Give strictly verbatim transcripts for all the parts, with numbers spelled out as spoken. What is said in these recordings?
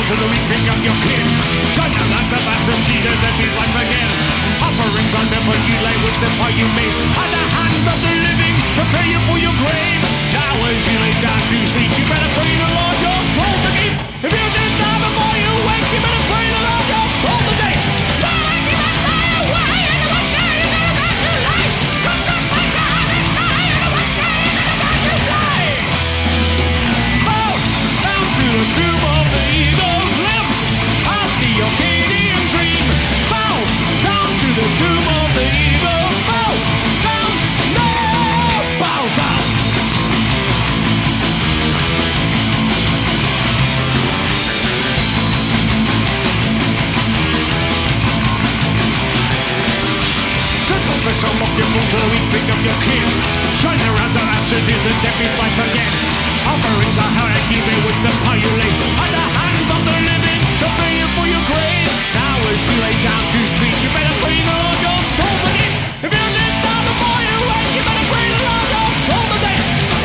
to the weeping of your kin. Join the lands of us and see the deadly life again. Offerings on them when you lay with the fire you made. At the hands of the living, prepare you for your grave. Now as you lay down to sleep, you better pray the Lord your soul to keep. If you didn't die before you wake, you better pray the Lord your soul to keep. Shall mock your moon to the weeping of your kin. Join around the ashes is the deadly life again. Offerings are how I give it with the fire you lay. At the hands of the living, prepare you for your grave. Now as you lay down to sleep, you better pray the Lord your soul to keep. If you didn't die before you wake, you better pray the Lord your soul to keep.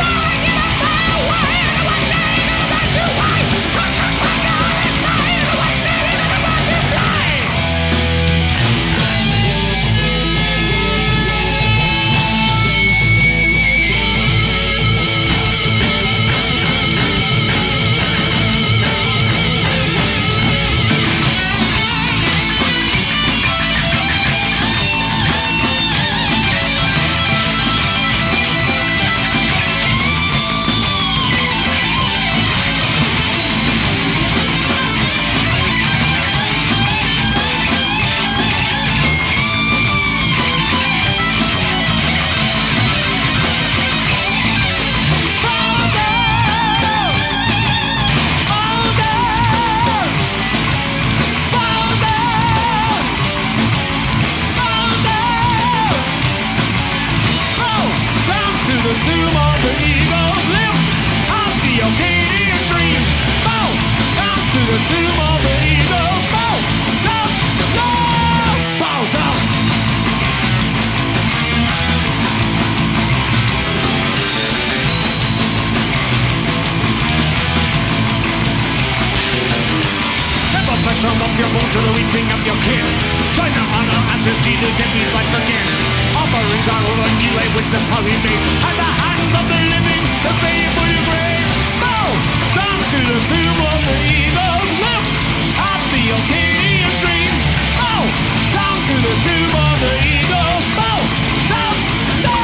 Up your bone to the weeping of your kin. Join the honor as you see the deadly life again. Offerings are all on you lay with the fire you made. At the hands of the living, the pay for your grave. Bow down to the tomb of the eagles. Look at the Arcadian dream. Bow down to the tomb of the eagles. Bow down, no.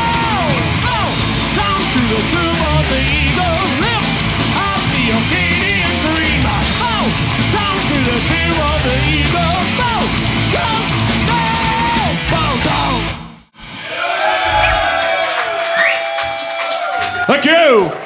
Bow down to the tomb of the eagles. Look at the Arcadian dream. Bow down to the tomb of the eagles. Bow down, no. Bow down. Thank you.